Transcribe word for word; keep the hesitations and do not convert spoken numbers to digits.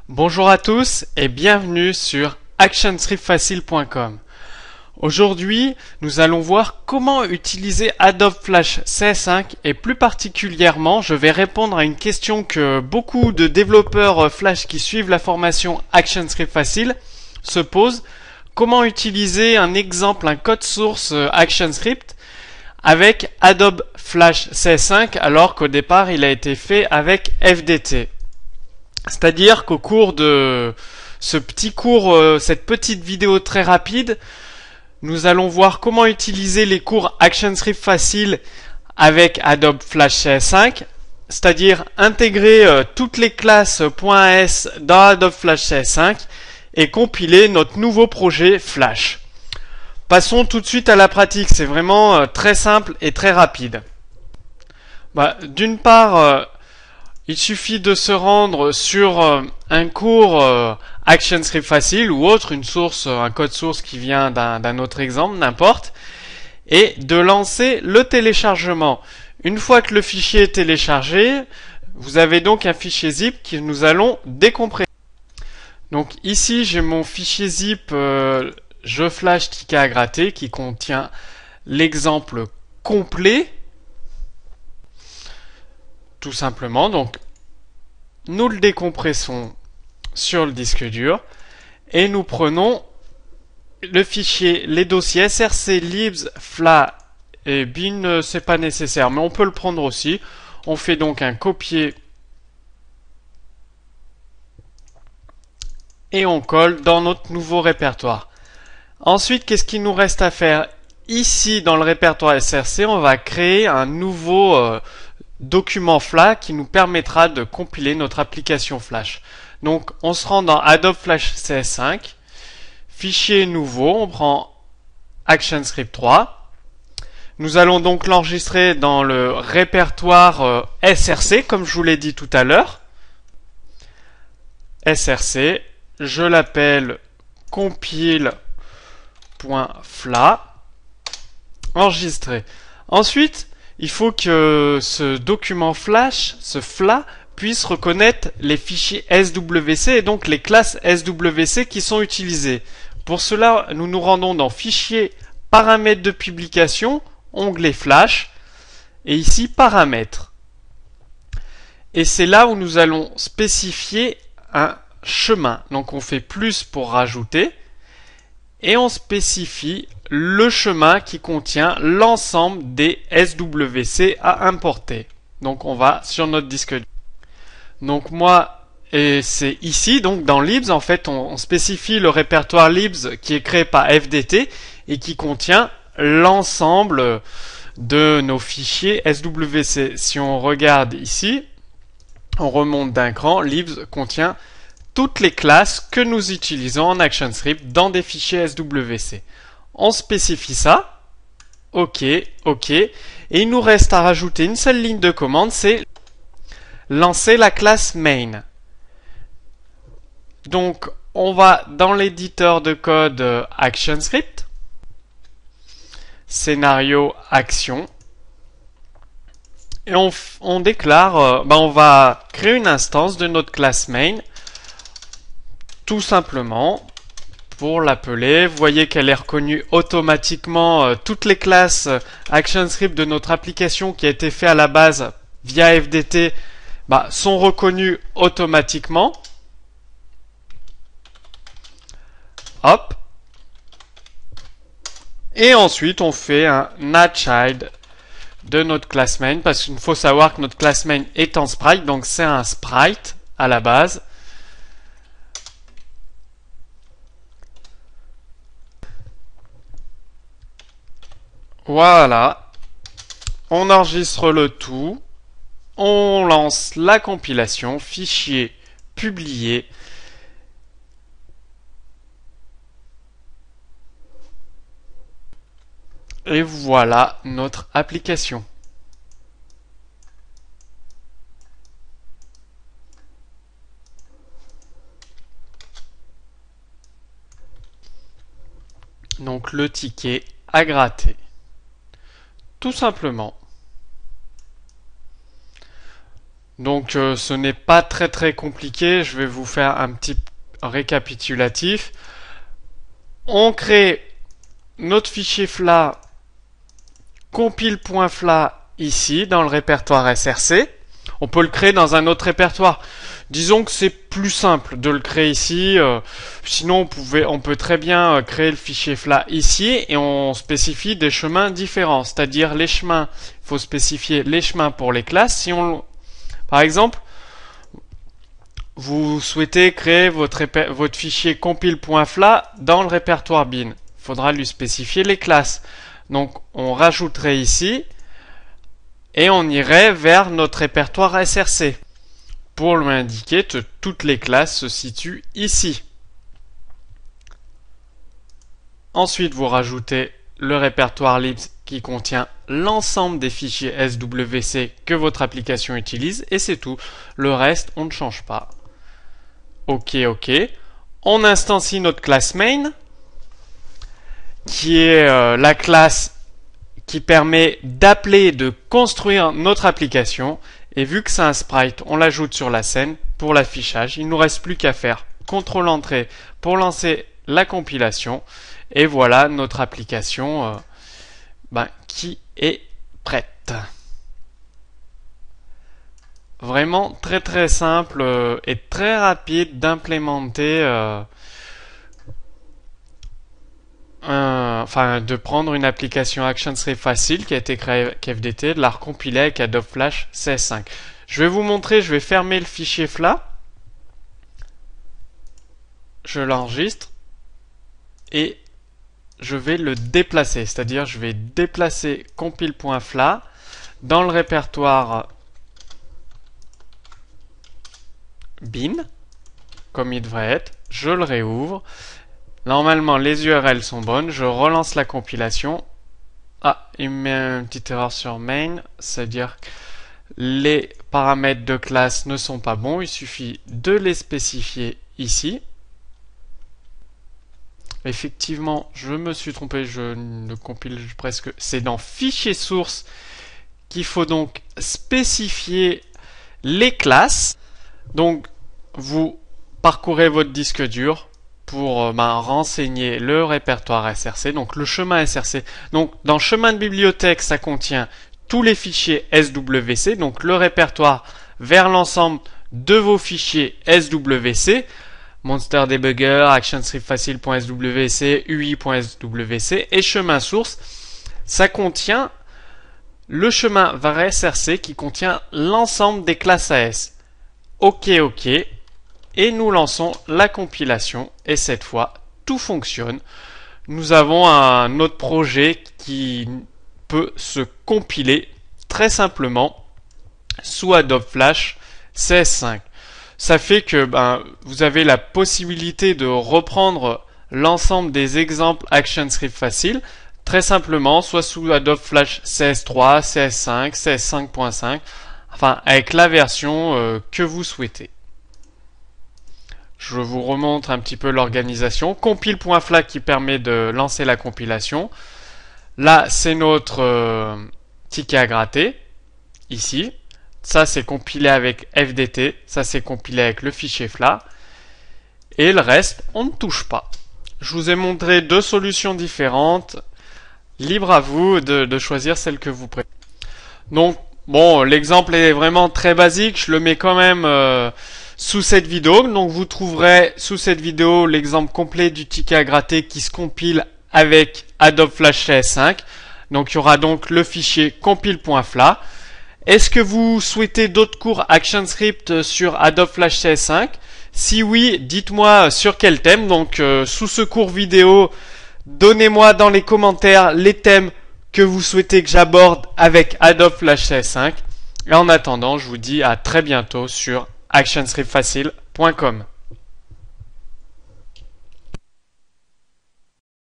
Bonjour à tous et bienvenue sur action script facile point com. Aujourd'hui, nous allons voir comment utiliser Adobe Flash C S cinq et plus particulièrement, je vais répondre à une question que beaucoup de développeurs Flash qui suivent la formation Action Script Facile se posent. Comment utiliser un exemple, un code source ActionScript avec Adobe Flash C S cinq alors qu'au départ il a été fait avec F D T. C'est-à-dire qu'au cours de ce petit cours, euh, cette petite vidéo très rapide, nous allons voir comment utiliser les cours ActionScript Facile avec Adobe Flash C S cinq, c'est-à-dire intégrer euh, toutes les classes .s dans Adobe Flash C S cinq et compiler notre nouveau projet Flash. Passons tout de suite à la pratique, c'est vraiment euh, très simple et très rapide. Bah, d'une part, euh, il suffit de se rendre sur euh, un cours euh, ActionScript Facile ou autre, une source, euh, un code source qui vient d'un autre exemple, n'importe, et de lancer le téléchargement. Une fois que le fichier est téléchargé, vous avez donc un fichier zip que nous allons décompresser. Donc ici, j'ai mon fichier zip euh, je flash ticket à gratter qui contient l'exemple complet. Tout simplement, donc nous le décompressons sur le disque dur et nous prenons le fichier, les dossiers src, libs, fla et bin, c'est pas nécessaire, mais on peut le prendre aussi. On fait donc un copier et on colle dans notre nouveau répertoire. Ensuite, qu'est-ce qu'il nous reste à faire? Ici, dans le répertoire src, on va créer un nouveau euh, document Flash qui nous permettra de compiler notre application Flash. Donc on se rend dans Adobe Flash C S cinq, fichier nouveau, on prend ActionScript trois. Nous allons donc l'enregistrer dans le répertoire euh, src comme je vous l'ai dit tout à l'heure. src, je l'appelle compile.fla, enregistré. Ensuite, il faut que ce document Flash, ce Fla, puisse reconnaître les fichiers S W C et donc les classes S W C qui sont utilisées. Pour cela, nous nous rendons dans Fichier, Paramètres de publication, onglet Flash, et ici Paramètres. Et c'est là où nous allons spécifier un chemin. Donc on fait plus pour rajouter, et on spécifie le chemin qui contient l'ensemble des S W C à importer. Donc on va sur notre disque dur. Donc moi, et c'est ici, donc dans libs, en fait, on, on spécifie le répertoire libs qui est créé par F D T et qui contient l'ensemble de nos fichiers S W C. Si on regarde ici, on remonte d'un cran, libs contient toutes les classes que nous utilisons en ActionScript dans des fichiers S W C. On spécifie ça. OK, OK. Et il nous reste à rajouter une seule ligne de commande, c'est lancer la classe main. Donc, on va dans l'éditeur de code ActionScript, scénario action, et on, on déclare, euh, ben on va créer une instance de notre classe main, tout simplement. Pour l'appeler, vous voyez qu'elle est reconnue automatiquement. Euh, toutes les classes euh, ActionScript de notre application qui a été fait à la base via F D T bah, sont reconnues automatiquement. Hop. Et ensuite, on fait un addChild de notre classe main parce qu'il faut savoir que notre classe main est en sprite, donc c'est un sprite à la base. Voilà, on enregistre le tout, on lance la compilation, fichier publié, et voilà notre application. Donc le ticket à gratter. Tout simplement. Donc euh, ce n'est pas très très compliqué, je vais vous faire un petit récapitulatif. On crée notre fichier F L A compile.fla ici dans le répertoire S R C. On peut le créer dans un autre répertoire. Disons que c'est plus simple de le créer ici. Euh, sinon, on, pouvait, on peut très bien euh, créer le fichier F L A ici et on spécifie des chemins différents. C'est-à-dire les chemins, il faut spécifier les chemins pour les classes. Si on, par exemple, vous souhaitez créer votre, votre fichier compile.fla dans le répertoire bin. Il faudra lui spécifier les classes. Donc, on rajouterait ici et on irait vers notre répertoire S R C pour lui indiquer que toutes les classes se situent ici. Ensuite, vous rajoutez le répertoire libs qui contient l'ensemble des fichiers S W C que votre application utilise et c'est tout. Le reste, on ne change pas. Ok, ok. On instancie notre classe main qui est euh, la classe qui permet d'appeler et de construire notre application. Et vu que c'est un sprite, on l'ajoute sur la scène pour l'affichage. Il ne nous reste plus qu'à faire contrôle entrée pour lancer la compilation. Et voilà notre application euh, ben, qui est prête. Vraiment très très simple euh, et très rapide d'implémenter, euh, un, enfin de prendre une application ActionScript facile qui a été créée avec F D T, de la recompiler avec Adobe Flash C S cinq. Je vais vous montrer, je vais fermer le fichier F L A, je l'enregistre et je vais le déplacer, c'est-à-dire je vais déplacer compile.fla dans le répertoire bin, comme il devrait être, je le réouvre. Normalement, les U R L sont bonnes, je relance la compilation. Ah, il me met une petite erreur sur main, c'est-à-dire que les paramètres de classe ne sont pas bons, il suffit de les spécifier ici. Effectivement, je me suis trompé, je ne compile presque. C'est dans fichier source qu'il faut donc spécifier les classes. Donc, vous parcourez votre disque dur pour ben, renseigner le répertoire S R C, donc le chemin S R C. Donc, dans chemin de bibliothèque, ça contient tous les fichiers S W C, donc le répertoire vers l'ensemble de vos fichiers S W C. Monster Debugger, ActionScriptFacile.swc, U I.swc et chemin source. Ça contient le chemin vers S R C qui contient l'ensemble des classes A S. Ok, ok. Et nous lançons la compilation. Et cette fois, tout fonctionne. Nous avons un autre projet qui peut se compiler très simplement sous Adobe Flash C S cinq. Ça fait que ben, vous avez la possibilité de reprendre l'ensemble des exemples ActionScript facile très simplement, soit sous Adobe Flash C S trois, C S cinq, C S cinq point cinq, enfin avec la version euh, que vous souhaitez. Je vous remontre un petit peu l'organisation. Compile.fla qui permet de lancer la compilation. Là, c'est notre euh, ticket à gratter, ici. Ça, c'est compilé avec F D T. Ça, c'est compilé avec le fichier F L A. Et le reste, on ne touche pas. Je vous ai montré deux solutions différentes. Libre à vous de, de choisir celle que vous préférez. Donc, bon, l'exemple est vraiment très basique. Je le mets quand même euh, sous cette vidéo. Donc, vous trouverez sous cette vidéo l'exemple complet du ticket à gratter qui se compile avec Adobe Flash C S cinq. Donc, il y aura donc le fichier compile.fla. Est-ce que vous souhaitez d'autres cours ActionScript sur Adobe Flash C S cinq? Si oui, dites-moi sur quel thème. Donc, euh, sous ce cours vidéo, donnez-moi dans les commentaires les thèmes que vous souhaitez que j'aborde avec Adobe Flash C S cinq. Et en attendant, je vous dis à très bientôt sur ActionScriptFacile point com.